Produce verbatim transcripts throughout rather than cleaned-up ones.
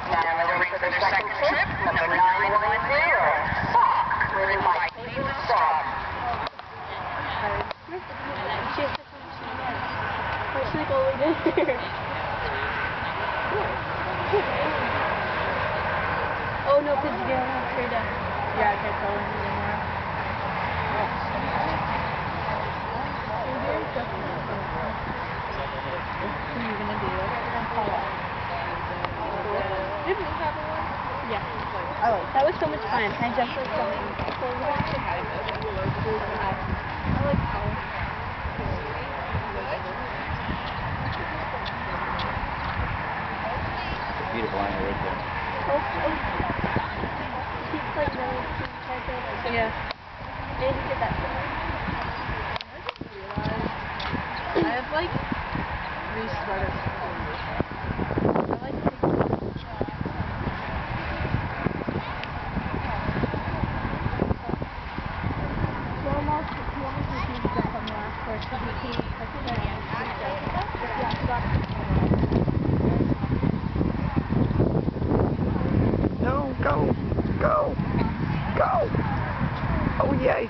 Now in the ring for their second trip, number nine one zero, Spock, ridden by Meadowlarke. That's like all we did here. Oh no, because you don't have her to... Yeah, I can't tell him anymore. What are you gonna do? Did we have one? Yeah. I like that. Was so much fun. I jumped like something. I like color. Beautiful animal right there. Oh, oh. He's like really excited. Yeah. Did you get that for me? I have like three sweaters. I like the You almost, you almost refused to jump on the last course because you came touching it. Yeah, I got it. No, go, go, go. Oh, yay.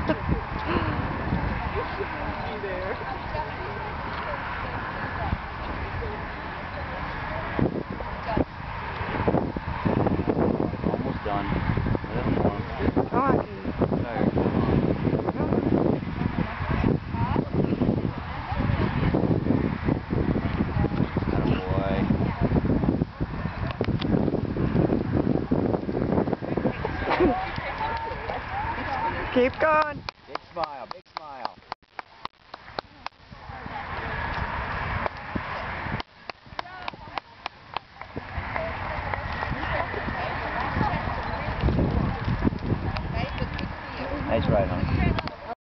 Almost done. A little more. Come on. Tired. Come on. Attaboy. Keep going. Big smile, big smile. Nice ride, honey.